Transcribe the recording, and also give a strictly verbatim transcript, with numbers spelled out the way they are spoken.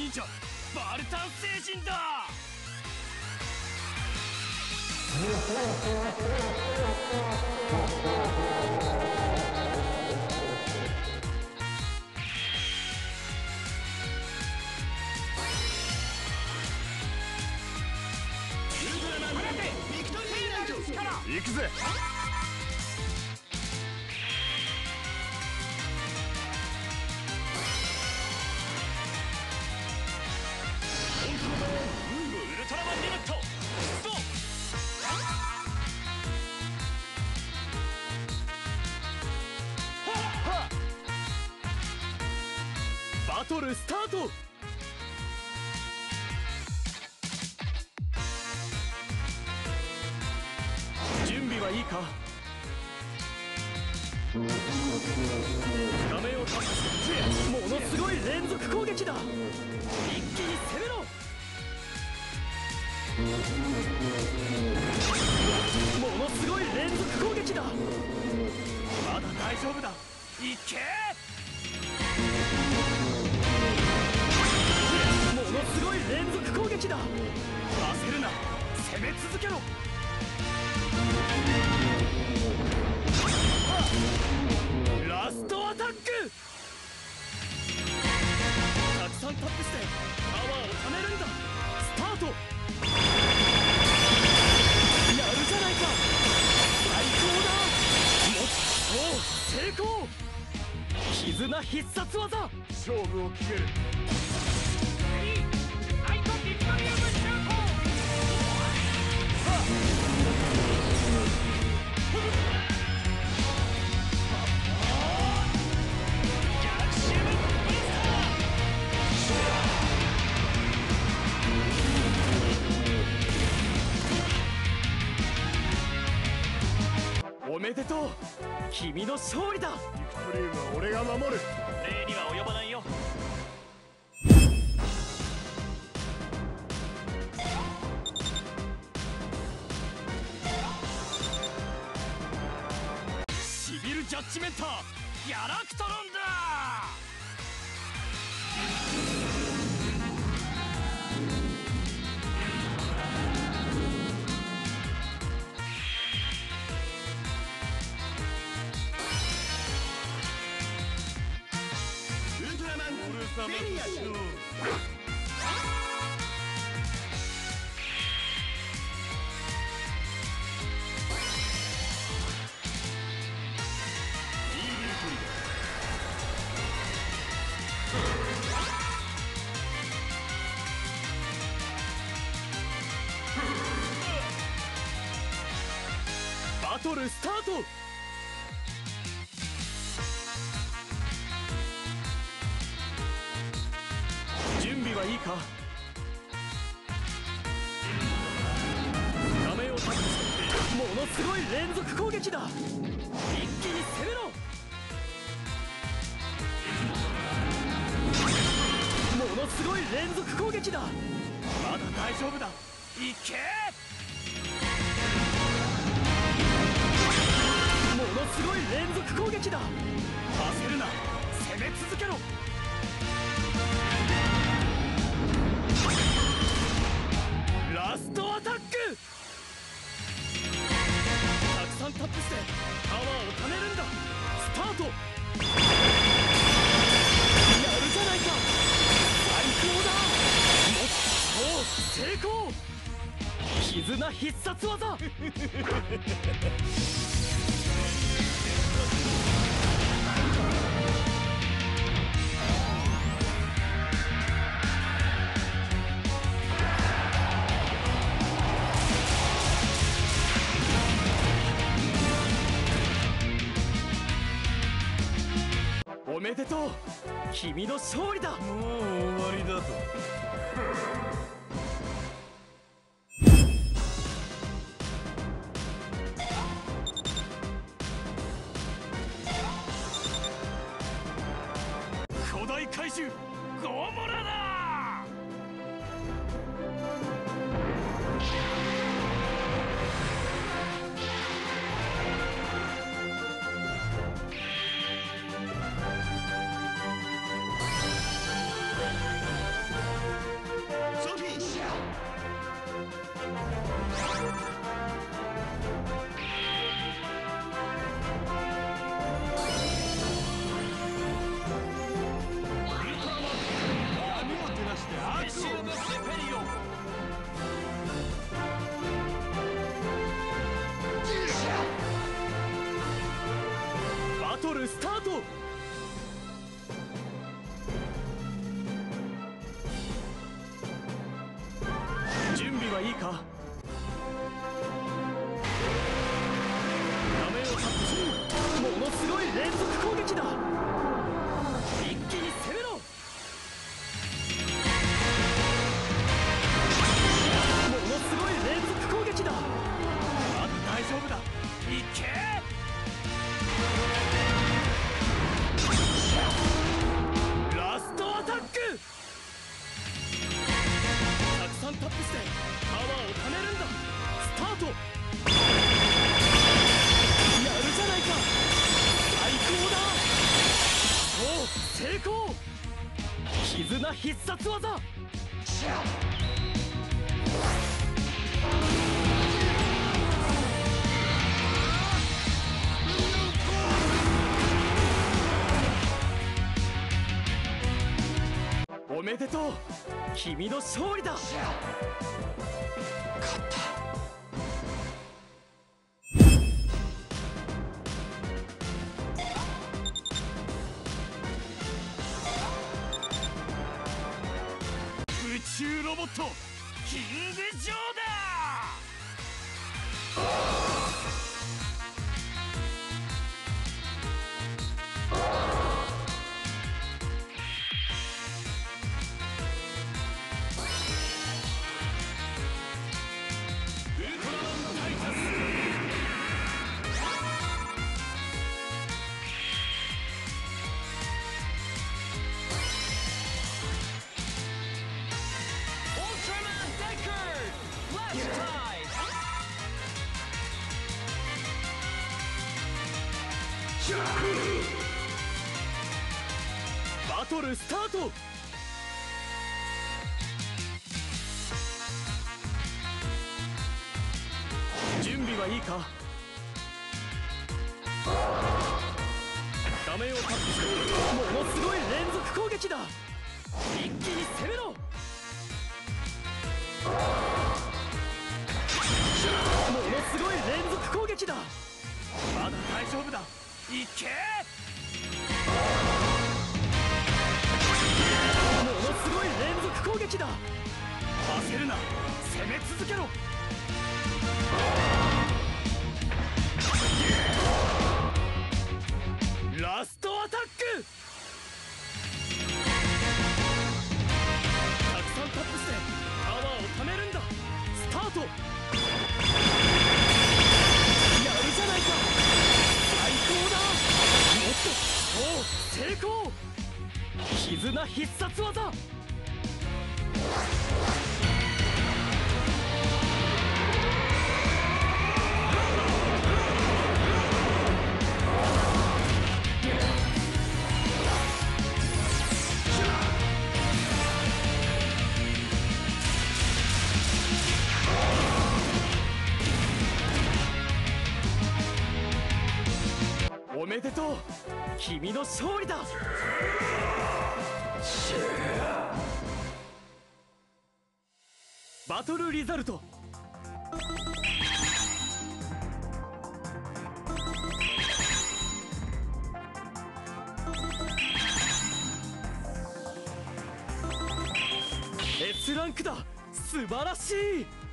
忍者バルタン星人だ。行くぜ。ウルトラマンリミット出動。バトルスタート。準備はいいか。画面をタップしてものすごい連続攻撃だ。一気に攻めろ。ものすごい連続攻撃だ。まだ大丈夫だ。いけ。ものすごい連続攻撃だ。焦るな、攻め続けろ。ラストアタック。たくさんタップしてパワーを貯めるんだ。スタート。やるじゃないか。最高だ。もっと成功。絆必殺技。勝負を決める。ライトビクトリアムシュート。おめでとう。君の勝利だ。ビクトリウムは俺が守る。礼には及ばないよ。シビルジャッジメンターギャラクトロンだ。ベリアシュー。バトルスタート。準備はいいか。画面をタッチしてものすごい連続攻撃だ。一気に攻めろ。ものすごい連続攻撃だ。まだ大丈夫だ。いけ。ものすごい連続攻撃だ。焦るな、攻め続けろ。ラストアタック。たくさんタップしてパワーを貯めるんだ。スタート。やるじゃないか。最高だ。もっと成功。絆必殺技。おめでとう。君の勝利だ。もう終わりだと。古代怪獣ゴモラだ。 はいいか。画面をタップし、ものすごい連続攻撃だ。一気に攻めろ。ものすごい連続攻撃だ。まだ大丈夫だ。いけ。ラストアタック。たくさんタップしてパワーを貯めるんだ。スタート。やるじゃないか。最高だ。おう、成功。絆必殺技。おめでとう。君の勝利だ。勝った。宇宙ロボットキングジョーだ。バトルスタート。準備はいいか。画面をタップしてものすごい連続攻撃だ。一気に攻めろ。ものすごい連続攻撃だ。まだ大丈夫だ。いけ。ものすごい連続攻撃だ。焦るな。攻め続けろ。ラストアタック。たくさんタップしてパワーを貯めるんだ。スタート。やるじゃないか。最高だ。もっと。おう、成功。絆必殺技。おめでとう。君の勝利だ。バトルリザルト。エス ランクだ。素晴らしい。